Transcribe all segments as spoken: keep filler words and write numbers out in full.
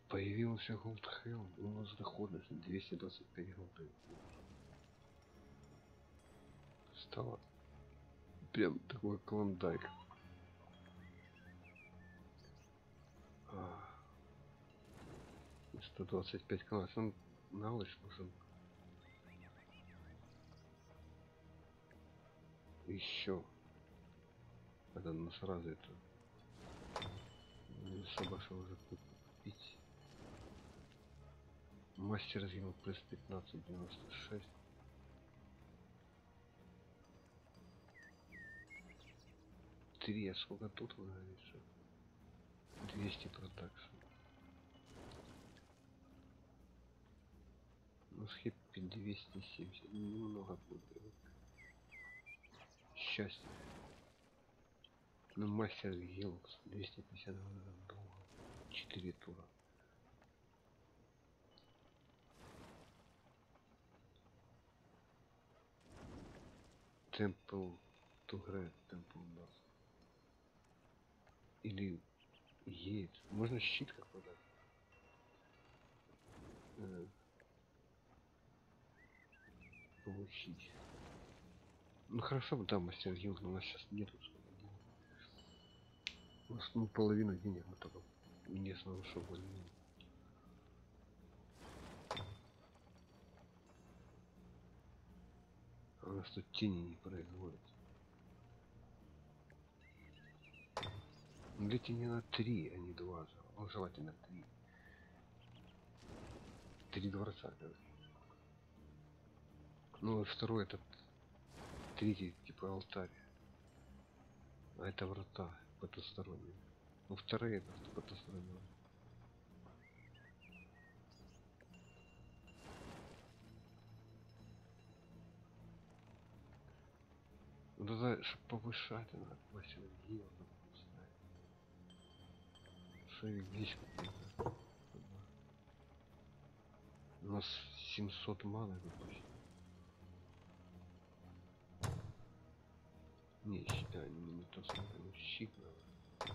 Появился Gold Helm, у нас доходность двести двадцать пять голды. Стало прям такой клондайк. А, сто двадцать пять класс, он на лыж нужен. Еще. Это нас сразу это. Не особо что уже купить. Мастер сгинул плюс пятнадцать девяносто шесть. Три, а сколько тут говорится? двести продакшн. Ну схиппи двести семьдесят. Немного будет. Счастье. Ну мастер Гилкс двести пятьдесят долларов. четыре тура. Темпл Тугре, Темпл нас. Или Гейт. Можно щит какой-то. Э, получить. Ну хорошо бы там мастер Гилкс, но у нас сейчас нету. У нас ну, половину денег мы только местного шоу. А у нас тут тени не производят. Для тени на три, а не два. Ну, желательно три. Три дворца, да. Ну, второй этот третий, типа алтарь. А это врата потусторонние. Ну, вторые это потусторонние. Ну, тогда, чтобы повышать, надо мастер Гила, свою вещь какую-то. У нас семьсот маны выпущено. Не, да, не, не то самое, щит надо.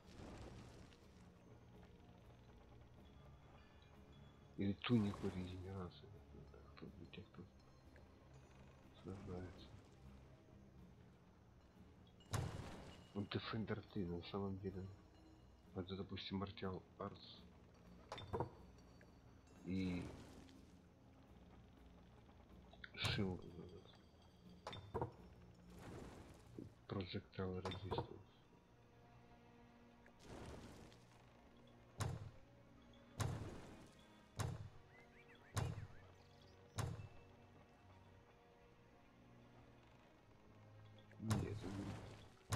Или тунику регенерации. Кто для тех, кто сражается. Ну, Defender три на самом деле. Это, допустим, Мартиал Арс. И Shield. Projectile Resistance. Нет, не...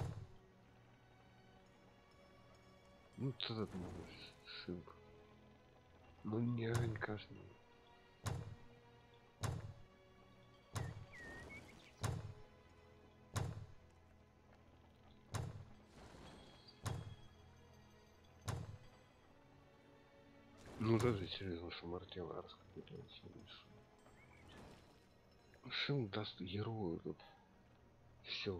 Ну, тогда можешь Shield. Ну, не огонька ж не. Ну, даже серьезно, что Мартиал Арс какой-то сильнейший. Shield даст герою тут. Все.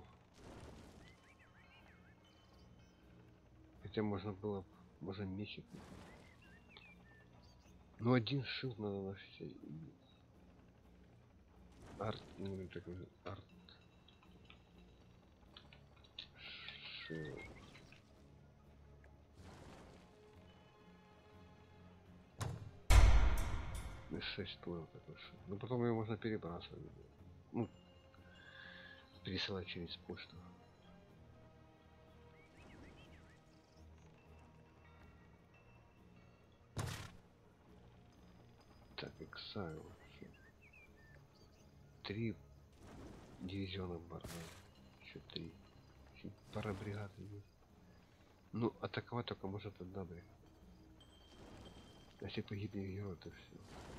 Хотя можно было, можно мечик. Ну один шилд надо на все. Арт, ну такой арт. Шилд. шесть тур такой шилд. Но потом ее можно перебрасывать. Ну, пересылать через почту. Так, Exile. Три дивизиона барда. Еще три. Еще пара бригад есть. Ну, атаковать только может одна бригада. Если погибнет герой, то все.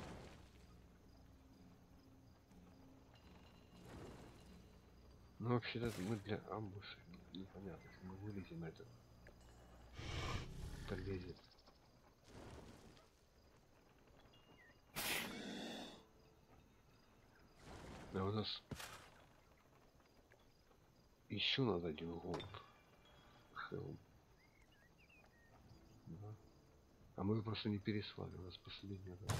Ну, вообще-то мы для амбуша непонятно, если мы вылезем этот. Полезет. А у нас еще надо один голд. Хелм. Да. А мы просто не переслали, у нас последний раз.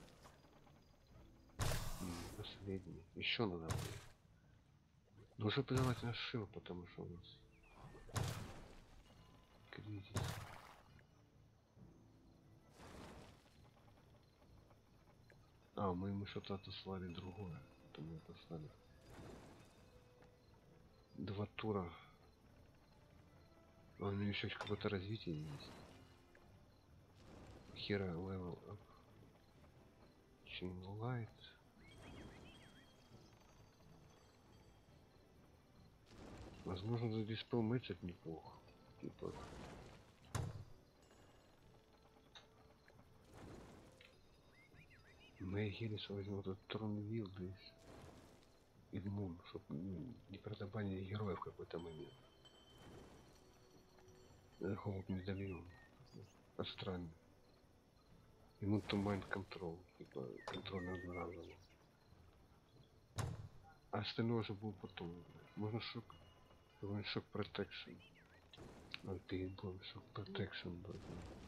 М, Последний. Еще надо будет. Нужно подавать наш шил, потому что у нас кризис. А, мы ему что-то отослали другое. Это мы отослали. Два тура. А у него еще какое-то развитие есть. Hero level up. Chain light. Возможно, за диспел мэтчет неплохо. Типа. Мы Херис возьмем этот трон вилды и Мун, чтобы не продабанили героя в какой-то момент. Холод медальон. Астральный. Ему to mind control. Типа контроль над врагом. А остальное уже было потом. Можно шок. Шок протекшн. А ты был шок протекшн.